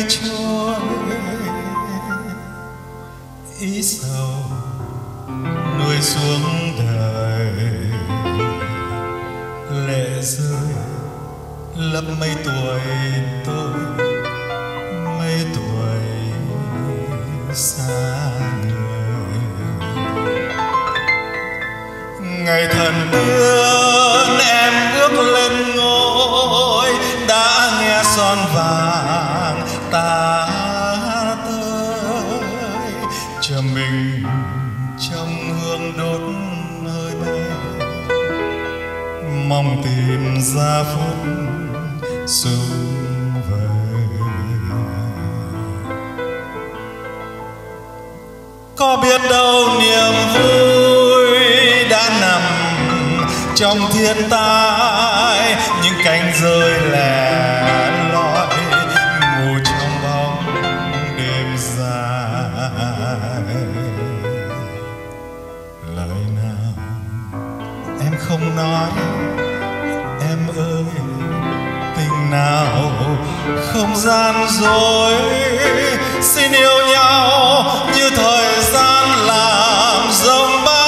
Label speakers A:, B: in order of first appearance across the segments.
A: trôi, ý sầu nuôi xuống đời, lệ rơi lấp mấy tuổi tôi, mấy tuổi xa người. Ngày thần tiên em bước lên ngôi, đã nghe son vàng ta tới, chờ mình trong hương đốt nơi đây, mong tìm ra phút sum vầy. Có biết đâu niềm vui đã nằm trong thiên tai, những cánh rơi lẻ loi ngủ trong bóng đêm dài. Lời nào em không nói, em ơi, tình nào không gian dối, xin yêu nhau như thời gian làm dông bão.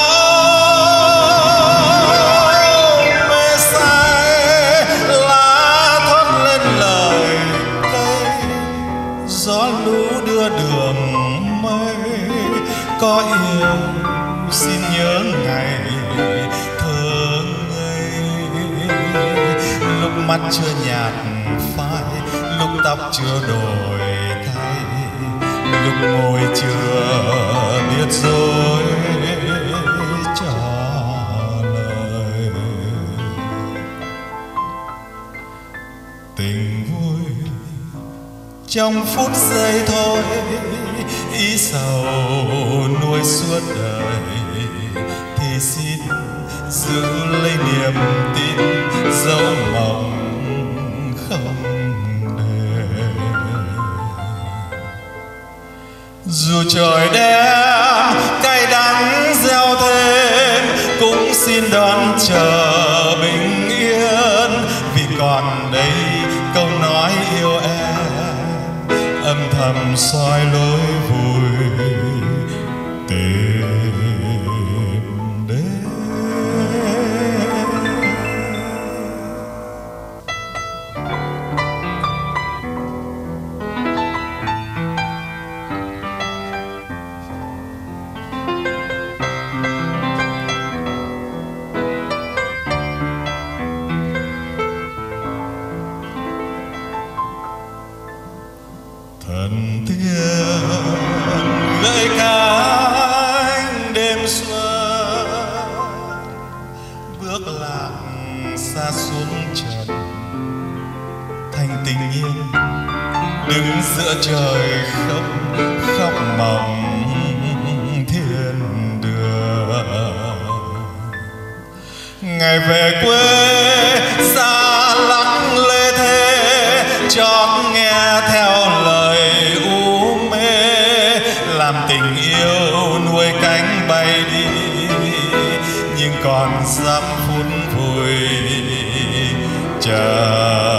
A: Mê say lá thoát lên lời cây, gió lũ đưa đường mây. Có yêu xin nhớ ngày thơ ngây, lúc mắt chưa nhạt phai, lúc tóc chưa đổi thay, lúc môi chưa biết dối trả lời. Tình vui trong phút giây thôi, ý sầu nuôi suốt đời, thì xin giữ lấy niềm tin dấu mộng không để. Dù trời đem cay đắng gieo thêm, cũng xin đón chờ bình yên, vì còn đây câu nói yêu em âm thầm soi lối vui tìm đến. Thần tiên gợi cánh đêm xuân, bước lạc xa xuống trần, thành tình yên đứng giữa trời khóc khóc mộng thiên đường. Ngày về quê xa lắc lê thế, chót nghe theo lời u mê, làm tình yêu nuôi cánh bay đi, nhưng còn dám phút vui chờ.